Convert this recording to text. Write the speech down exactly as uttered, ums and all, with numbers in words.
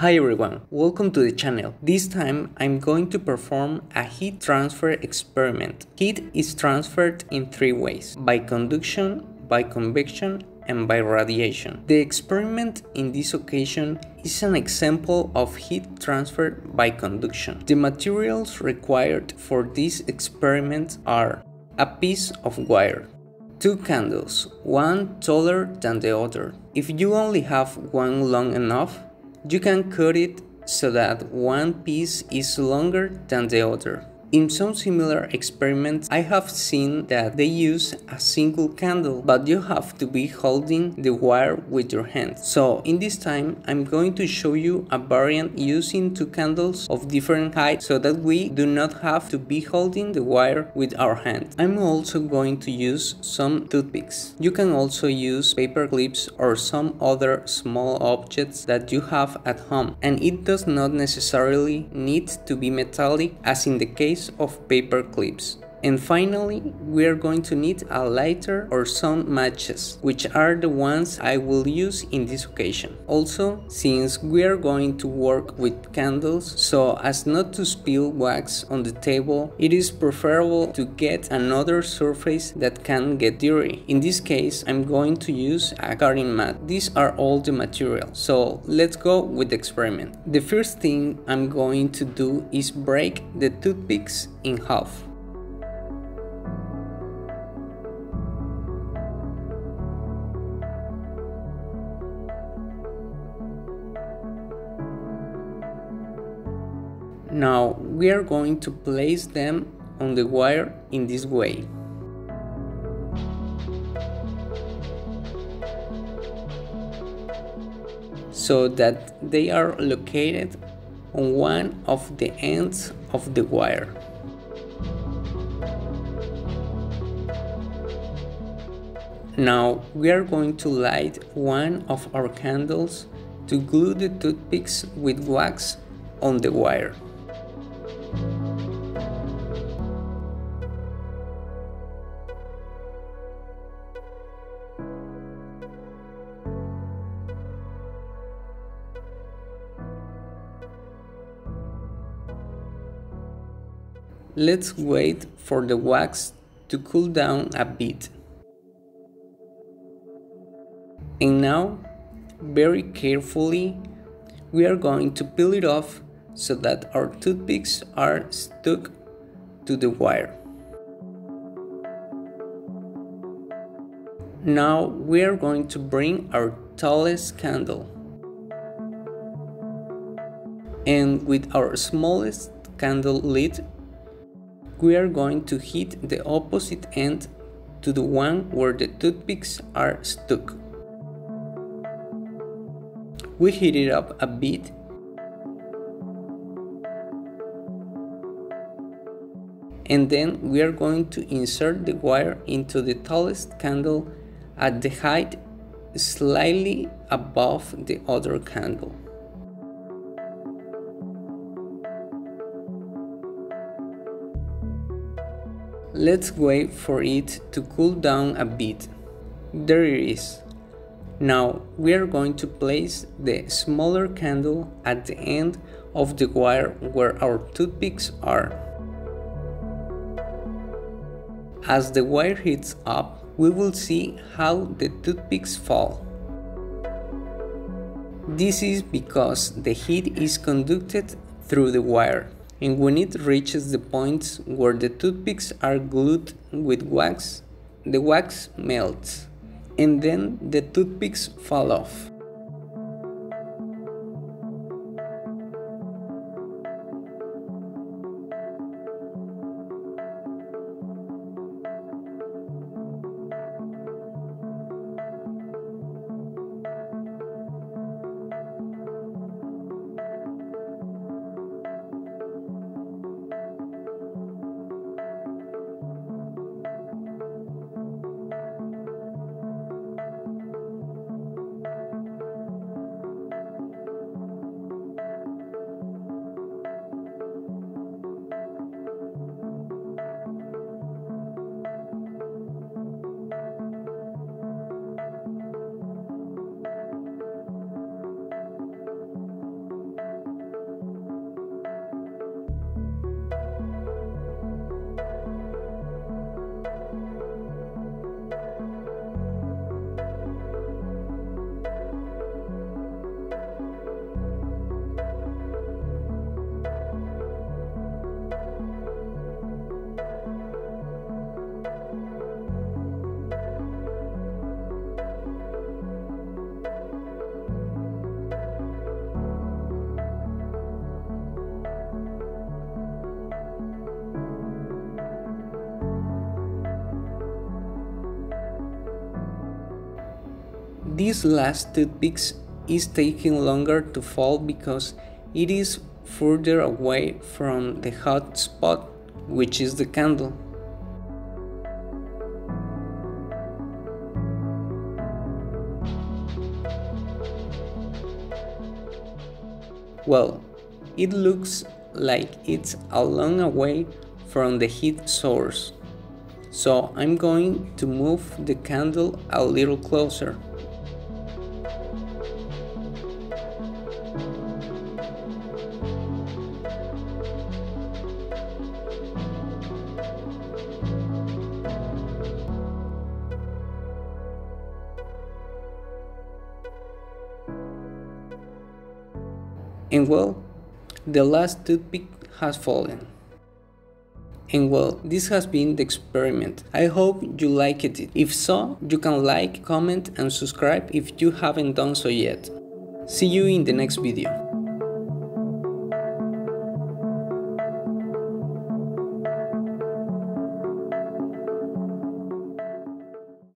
Hi everyone, welcome to the channel. This time I'm going to perform a heat transfer experiment. Heat is transferred in three ways: by conduction, by convection, and by radiation. The experiment in this occasion is an example of heat transfer by conduction. The materials required for this experiment are a piece of wire, two candles, one taller than the other. If you only have one long enough, you can cut it so that one piece is longer than the other. In some similar experiments, I have seen that they use a single candle, but you have to be holding the wire with your hand. So in this time, I'm going to show you a variant using two candles of different heights so that we do not have to be holding the wire with our hand. I'm also going to use some toothpicks. You can also use paper clips or some other small objects that you have at home, and it does not necessarily need to be metallic as in the case of paper clips. And finally, we are going to need a lighter or some matches, which are the ones I will use in this occasion. Also, since we are going to work with candles, so as not to spill wax on the table, it is preferable to get another surface that can get dirty. In this case, I'm going to use a cutting mat. These are all the materials, so let's go with the experiment. The first thing I'm going to do is break the toothpicks in half. Now we are going to place them on the wire in this way. So that they are located on one of the ends of the wire. Now we are going to light one of our candles to glue the toothpicks with wax on the wire. Let's wait for the wax to cool down a bit. And now, very carefully, we are going to peel it off so that our toothpicks are stuck to the wire. Now we are going to bring our tallest candle, and with our smallest candle lit, we are going to hit the opposite end to the one where the toothpicks are stuck. We heat it up a bit, and then we are going to insert the wire into the tallest candle at the height slightly above the other candle. Let's wait for it to cool down a bit. There it is. Now we are going to place the smaller candle at the end of the wire where our toothpicks are. As the wire heats up, we will see how the toothpicks fall. This is because the heat is conducted through the wire, and when it reaches the points where the toothpicks are glued with wax, the wax melts, and then the toothpicks fall off. This last toothpick is taking longer to fall because it is further away from the hot spot, which is the candle. Well, it looks like it's a long way from the heat source, so I'm going to move the candle a little closer. And well, the last toothpick has fallen. And well, this has been the experiment. I hope you liked it. If so, you can like, comment and subscribe if you haven't done so yet. See you in the next video.